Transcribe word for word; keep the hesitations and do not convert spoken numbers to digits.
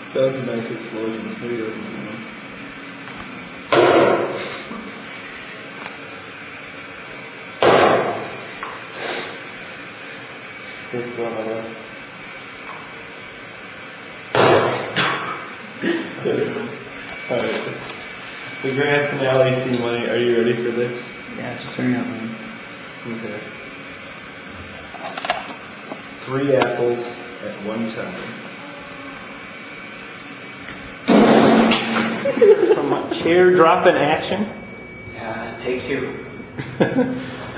That was a nice explosion. Maybe it wasn't that one. Here's the one on the left. Alright. The grand finale team money. Are you ready for this? Yeah, just figuring out one. Okay. Three apples at one time. Some chair dropping action. Yeah, take two.